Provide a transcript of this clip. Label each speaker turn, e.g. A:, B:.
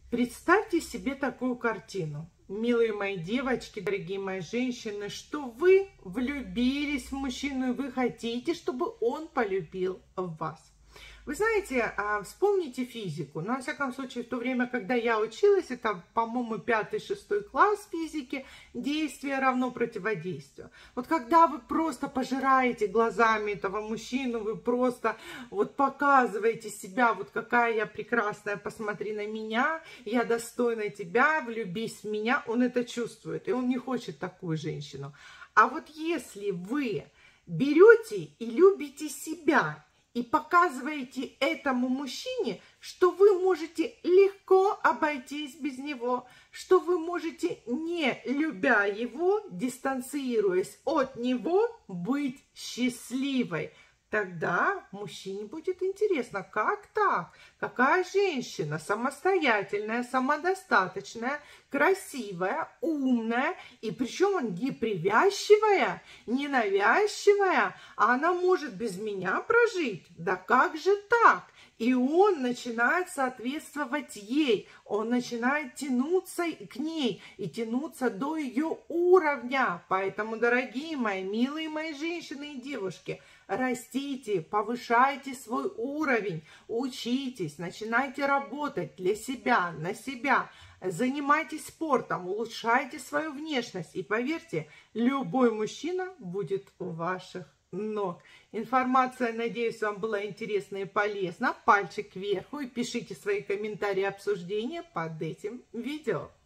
A: Представьте себе такую картину. Милые мои девочки, дорогие мои женщины, что вы влюбились в мужчину, и вы хотите, чтобы он полюбил вас. Вы знаете, вспомните физику. Ну, во всяком случае, в то время, когда я училась, это, по-моему, 5-6 класс физики, действие равно противодействию. Вот когда вы просто пожираете глазами этого мужчину, вы просто вот показываете себя, вот какая я прекрасная, посмотри на меня, я достойна тебя, влюбись в меня, он это чувствует, и он не хочет такую женщину. А вот если вы берете и любите себя, и показываете этому мужчине, что вы можете легко обойтись без него, что вы можете, не любя его, дистанцируясь от него, быть счастливой. Тогда мужчине будет интересно, как так? Какая женщина самостоятельная, самодостаточная, красивая, умная, и причем не привязчивая, не навязчивая, а она может без меня прожить? Да как же так? И он начинает соответствовать ей, он начинает тянуться к ней и тянуться до ее уровня. Поэтому, дорогие мои, милые мои женщины и девушки, растите, повышайте свой уровень, учитесь, начинайте работать для себя, на себя, занимайтесь спортом, улучшайте свою внешность. И поверьте, любой мужчина будет у ваших ног. Информация, надеюсь, вам была интересна и полезна. Пальчик кверху и пишите свои комментарии и обсуждения под этим видео.